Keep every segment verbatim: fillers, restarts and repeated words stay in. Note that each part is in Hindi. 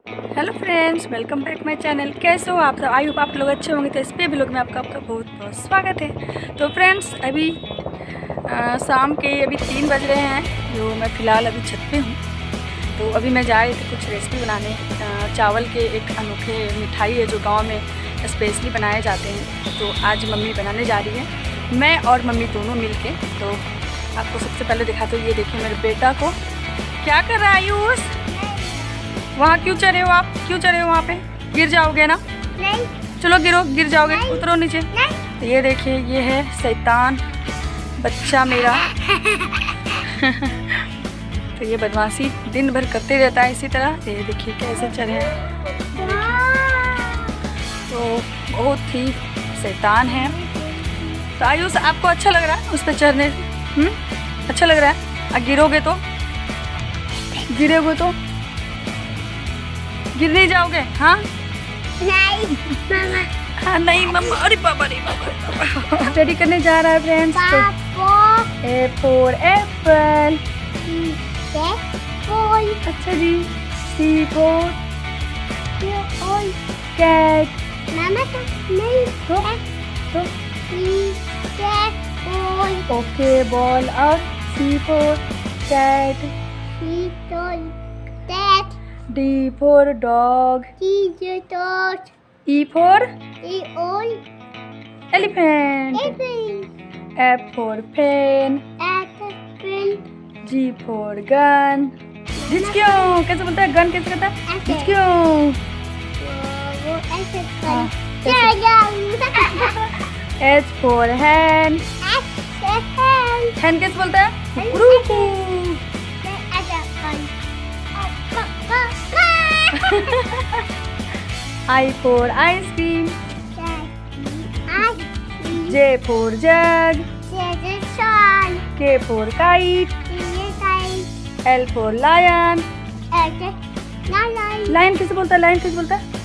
Hello friends, welcome back my channel. कैसे हो आप सब? आई होप आप लोग अच्छे होंगे। तो इस पे भी लोग में आपका आपका बहुत बहुत स्वागत है। तो फ्रेंड्स, अभी आ, शाम के अभी तीन बज रहे हैं, जो मैं फ़िलहाल अभी छत पे हूँ। तो अभी मैं जा रही थी कुछ रेसिपी बनाने। आ, चावल के एक अनोखे मिठाई है जो गांव में स्पेशली बनाए जाते हैं। तो आज मम्मी बनाने जा रही है, मैं और मम्मी दोनों मिल के। तो आपको सबसे पहले दिखाते हो, ये देखिए मेरे बेटा को क्या कर रहा है आयुष। वहाँ क्यों चढ़े हो आप? क्यों चढ़े हो वहाँ पे? गिर जाओगे ना? नहीं। चलो गिरो, गिर जाओगे, उतरो नीचे। तो ये देखिए, ये है शैतान बच्चा मेरा। तो ये बदमाशी दिन भर करते रहता है इसी तरह। ये देखिए कैसे चढ़े हैं, तो बहुत ही शैतान है। तो आयुष, आपको अच्छा लग रहा है उस पर चढ़ने? हम्म, अच्छा लग रहा है? अब गिरोगे तो, गिरोगे तो गिर नहीं जाओगे? हाँ नहीं मामा। हाँ नहीं मम्मा। अरे बाबा, अरे बाबा। स्टडी करने जा रहा है फ्रेंड्स। तो ए फॉर एप्पल। अच्छा जी। सी फॉर कैट। मामा तो नहीं। तो तो ओके बॉल। और C for cat. D for dog. E for elephant. F for pen. G for gun. जिसक्यों कैसे बोलता है? गन कैसे कहता है? जिसक्यों। H for hand. हैंड कैसे बोलता है? रुकू। I for ice cream. J for jug. K for kite. L for lion. Lion कैसे बोलता है? लायन कैसे बोलता है?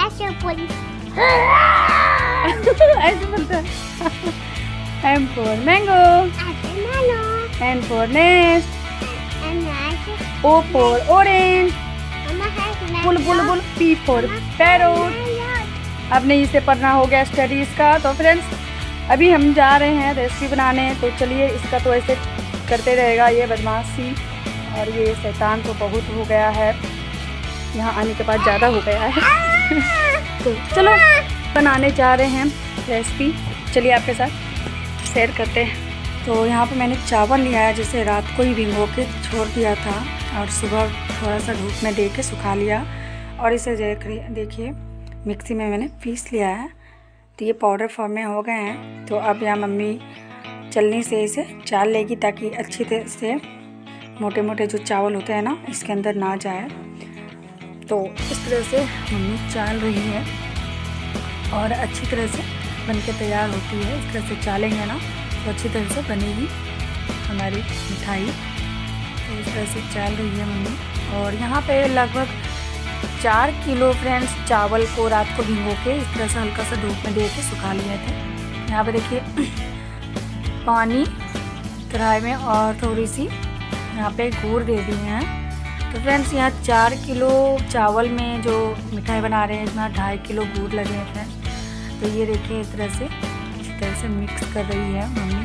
ऐसे बोलता है। M for mango. N for nest. O for orange. बुल बुल बुल। P for parrot. अब नहीं, इसे पढ़ना हो गया स्टडीज़ का। तो फ्रेंड्स, अभी हम जा रहे हैं रेसिपी बनाने। तो चलिए, इसका तो ऐसे करते रहेगा ये बदमाशी। और ये शैतान तो बहुत हो गया है, यहाँ आने के बाद ज़्यादा हो गया है। तो चलो बनाने जा रहे हैं रेसिपी। चलिए आपके साथ शेयर करते हैं। तो यहाँ पे मैंने चावल लिया है, जिसे रात को ही भिगो के छोड़ दिया था और सुबह थोड़ा सा धूप में दे के सुखा लिया। और इसे देख देखिए मिक्सी में मैंने पीस लिया है। तो ये पाउडर फॉर्म में हो गए हैं। तो अब यहाँ मम्मी चलनी से इसे चाल लेगी, ताकि अच्छी तरह से मोटे मोटे जो चावल होते हैं ना, इसके अंदर ना जाए। तो इस तरह से मम्मी चाल रही है और अच्छी तरह से बन के तैयार होती है। इस तरह से चालेंगे ना तो अच्छी तरह से बनेगी हमारी मिठाई। तो इस तरह से चाल रही है मम्मी। और यहाँ पे लगभग चार किलो फ्रेंड्स चावल को रात को भिगो के इस तरह से हल्का सा धूप में दे के सुखा लिए थे। यहाँ पे देखिए पानी कढ़ाई में और थोड़ी सी यहाँ पे गुड़ दे दिए हैं। तो फ्रेंड्स, यहाँ चार किलो चावल में जो मिठाई बना रहे हैं, इसमें ढाई किलो गुड़ लगे हैं फ्रेंड्स। तो ये देखिए इस तरह से इस तरह से मिक्स कर रही है मम्मी।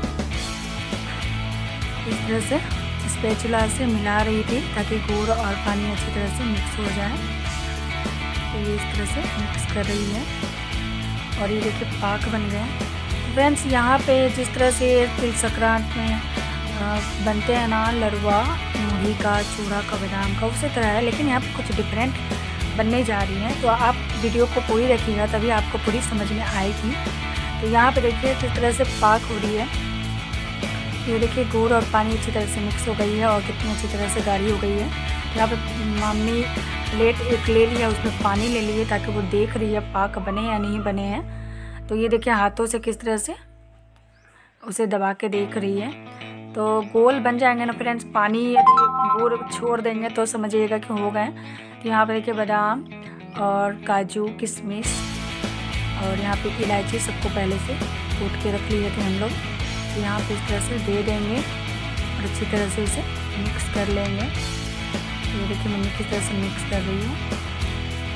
इस तरह से स्पैचुला से मिला रही थी, ताकि गुड़ और पानी अच्छी तरह से मिक्स हो जाए। तो ये इस तरह से मिक्स कर रही है। और ये देखिए पाक बन गए फ्रेंड्स। यहाँ पे जिस तरह से तिल संक्रांत में बनते हैं ना लड़वा, मूंगी का, चूड़ा का, बादाम का, उसी तरह है, लेकिन यहाँ पे कुछ डिफरेंट बनने जा रही हैं। तो आप वीडियो को पूरी रखिएगा, तभी आपको पूरी समझ में आएगी। तो यहाँ पे देखिए किस तरह से पाक हो रही है। ये देखिए गुड़ और पानी अच्छी तरह से मिक्स हो गई है और कितनी अच्छी तरह से गाढ़ी हो गई है। यहाँ पे मम्मी प्लेट एक ले लिया, उसमें पानी ले लिए, ताकि वो देख रही है पाक बने या नहीं बने हैं। तो ये देखिए हाथों से किस तरह से उसे दबा के देख रही है। तो गोल बन जाएंगे ना फ्रेंड्स। पानी यदि गुड़ छोड़ देंगे तो समझिएगा कि हो गए। तो यहाँ पे देखिए बादाम और काजू, किशमिश और यहाँ पे इलायची सबको पहले से कूट के रख लिए थे हम लोग। तो यहाँ पे इस तरह से दे देंगे और अच्छी तरह से इसे मिक्स कर लेंगे। ये देखिए मम्मी किस तरह से मिक्स कर रही है।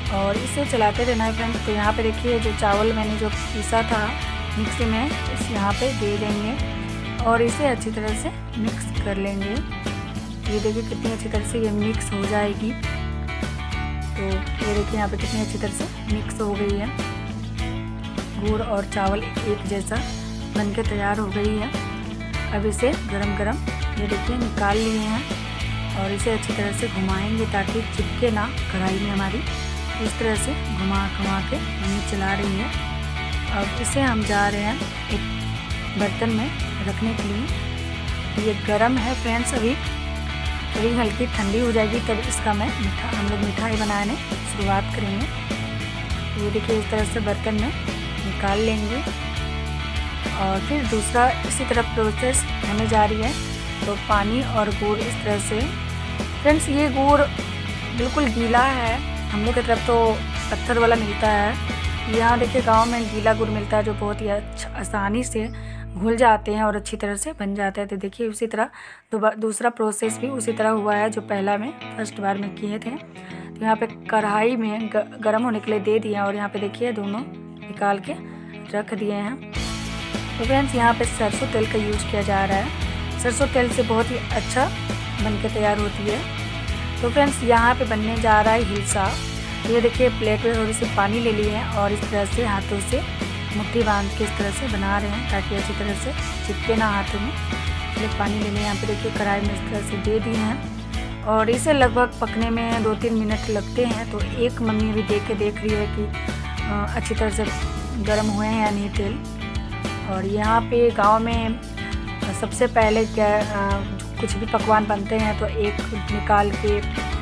और इसे चलाते रहना है फ्रेंड्स। तो यहाँ पे देखिए जो चावल मैंने जो पीसा था मिक्सी में इस यहाँ पे दे देंगे और इसे अच्छी तरह से मिक्स कर लेंगे। ये देखिए कितनी अच्छी तरह से ये मिक्स हो जाएगी। तो ये देखिए यहाँ पे कितनी अच्छी तरह से मिक्स हो गई है। गुड़ और चावल एक जैसा बनके तैयार हो गई है। अब इसे गरम गरम ये देखिए निकाल लिए हैं और इसे अच्छी तरह से घुमाएंगे ताकि चिपके ना कढ़ाई में हमारी। इस तरह से घुमा घुमा के मम्मी चला रही है। अब इसे हम जा रहे हैं एक बर्तन में रखने के लिए। ये गरम है फ्रेंड्स, अभी थोड़ी हल्की ठंडी हो जाएगी तब इसका मैं मिठा हम लोग मिठाई बनाने शुरुआत करेंगे। ये देखिए इस तरह से बर्तन में निकाल लेंगे और फिर दूसरा इसी तरह प्रोसेस होने जा रही है। तो पानी और गुड़ इस तरह से फ्रेंड्स, ये गुड़ बिल्कुल गीला है। हम लोग की तरफ तो पत्थर वाला मिलता है, यहाँ देखिए गांव में गीला गुड़ मिलता है जो बहुत ही अच्छा आसानी से घुल जाते हैं और अच्छी तरह से बन जाता है। तो देखिए उसी तरह दूसरा प्रोसेस भी उसी तरह हुआ है जो पहला में फर्स्ट बार में किए थे। तो यहाँ पे कढ़ाई में गर्म होने के लिए दे दिए और यहाँ पे देखिए दोनों निकाल के रख दिए हैं। तो फ्रेंड्स यहाँ पे सरसों तेल का यूज किया जा रहा है। सरसों तेल से बहुत ही अच्छा बन के तैयार होती है। तो फ्रेंड्स यहाँ पे बनने जा रहा है हिलसा। तो ये देखिए प्लेट में थोड़ी सी पानी ले लिए हैं और इस तरह से हाथों से मुट्ठी बांध के इस तरह से बना रहे हैं ताकि अच्छी तरह से चिपके ना हाथों में। प्लेट पानी ले लिए यहाँ पे देखिए कढ़ाई में इस तरह से दे दिए हैं और इसे लगभग पकने में दो तीन मिनट लगते हैं। तो एक मम्मी भी देख के देख रही है कि अच्छी तरह से गर्म हुए हैं या नहीं तेल। और यहाँ पे गांव में सबसे पहले क्या कुछ भी पकवान बनते हैं तो एक निकाल के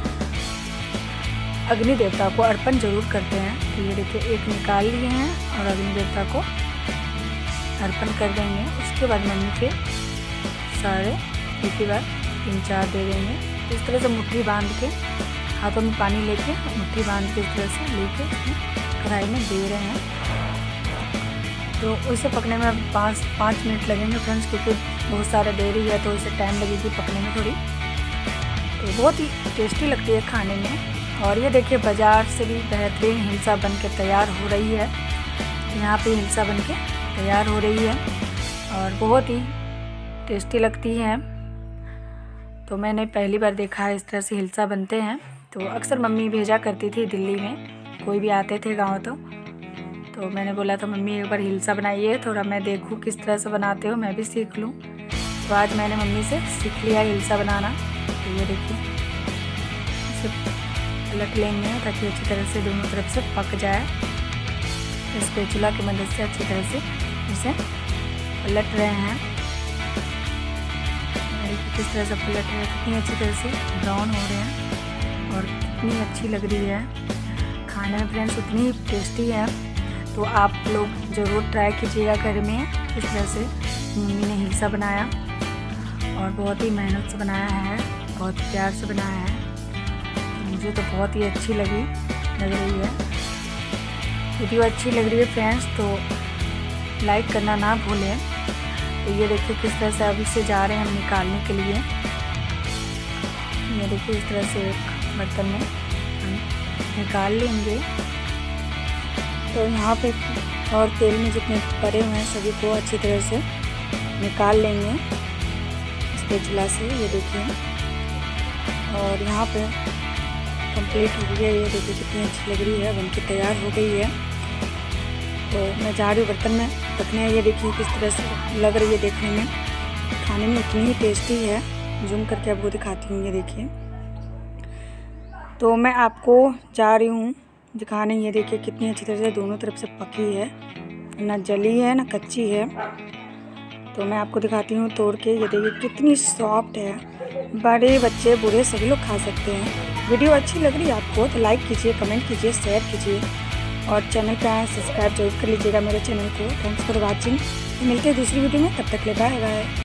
अग्नि देवता को अर्पण जरूर करते हैं। तो ये देखिए एक निकाल लिए हैं और अग्नि देवता को अर्पण कर देंगे। उसके बाद मम्मी के सारे एक ही बार तीन चार दे देंगे। इस तरह से मुट्ठी बांध के हाथों में पानी लेके मुट्ठी बांध के इस तरह से लेके कढ़ाई में दे रहे हैं। तो उसे पकने में पाँच पाँच मिनट लगेंगे फ्रेंड्स, क्योंकि बहुत सारा दे रही है तो इसे टाइम लगेगी पकने में थोड़ी। तो बहुत ही टेस्टी लगती है खाने में। और ये देखिए बाज़ार से भी बेहतरीन हिलसा बन के तैयार हो रही है। यहाँ पे हिलसा बन के तैयार हो रही है और बहुत ही टेस्टी लगती है। तो मैंने पहली बार देखा है इस तरह से हिलसा बनते हैं। तो अक्सर मम्मी भेजा करती थी दिल्ली में, कोई भी आते थे गाँव तो तो मैंने बोला था मम्मी एक बार हिलसा बनाइए, थोड़ा मैं देखूँ किस तरह से बनाते हो, मैं भी सीख लूँ। तो आज मैंने मम्मी से सीख लिया हिलसा बनाना। तो ये देखिए इसे पलट लेंगे ताकि अच्छी तरह से दोनों तरफ से पक जाए। इस स्पैचुला की मदद से अच्छी तरह से इसे पलट रहे हैं। किस तरह से पलट रहे हैं, कितनी अच्छी तरह से ब्राउन हो रहे हैं और कितनी अच्छी लग रही है खाने में फ्रेंड्स, उतनी टेस्टी है। तो आप लोग ज़रूर ट्राई कीजिएगा घर में। इस तरह से मम्मी ने हिलसा बनाया और बहुत ही मेहनत से बनाया है, बहुत प्यार से बनाया है। मुझे तो बहुत ही अच्छी लगी लग रही है। वीडियो अच्छी लग रही है फ्रेंड्स तो लाइक करना ना भूलें। तो ये देखिए किस तरह से अभी से जा रहे हैं हम निकालने के लिए। ये देखिए इस तरह से एक बर्तन में हम निकाल लेंगे। तो यहाँ पे और तेल में जितने पड़े हुए हैं सभी को अच्छी तरह से निकाल लेंगे स्पैचुला से। ये देखिए और यहाँ पे कंप्लीट हो गई है। ये देखिए कितनी अच्छी लग रही है, बनके तैयार हो गई है। तो मैं जा रही हूँ बर्तन में रखने। ये देखिए किस तरह से लग रही है देखने में, खाने में इतनी ही टेस्टी है। जूम करके आपको दिखाती हूँ। ये देखिए तो मैं आपको जा रही हूँ दिखाने। ये देखिए कितनी अच्छी तरह से दोनों तरफ से पकी है, ना जली है ना कच्ची है। तो मैं आपको दिखाती हूँ तोड़ के। ये देखिए कितनी सॉफ्ट है, बड़े बच्चे बूढ़े सभी लोग खा सकते हैं। वीडियो अच्छी लग रही है आपको तो लाइक कीजिए, कमेंट कीजिए, शेयर कीजिए और चैनल पे आए सब्सक्राइब जरूर कर लीजिएगा मेरे चैनल को। Thanks for watching. मिलते हैं दूसरी वीडियो में, तब तक ले बाय बाय।